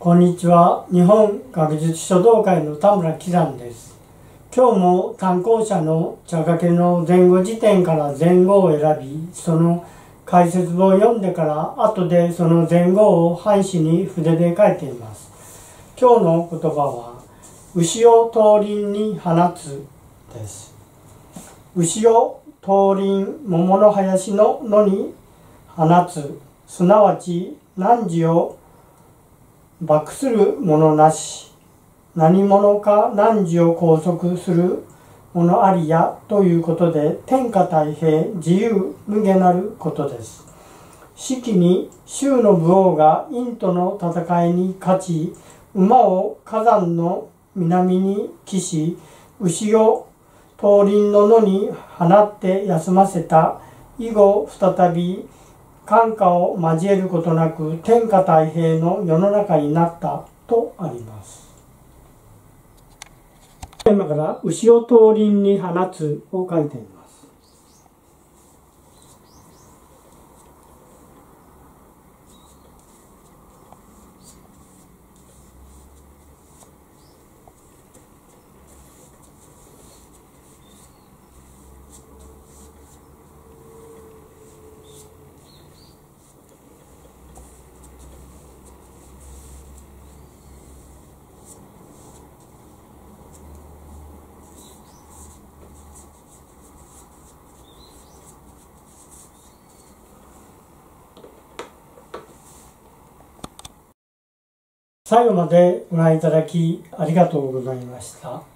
こんにちは。日本学術書道会の田村喜山です。今日も単行者の茶掛の前後辞典から前後を選び、その解説を読んでから後でその前後を半紙に筆で書いています。今日の言葉は牛を桃林に放つです。牛を桃林桃の林の野に放つ、すなわち汝を罰するものなし、何者か汝を拘束するものありやということで、天下太平自由無下なることです。四季に周の武王が陰との戦いに勝ち、馬を火山の南に帰し、牛を桃林の野に放って休ませた。以後再び冠歌を交えることなく天下太平の世の中になったとあります。テーマから牛を桃林に放つを書いています。最後までご覧いただきありがとうございました。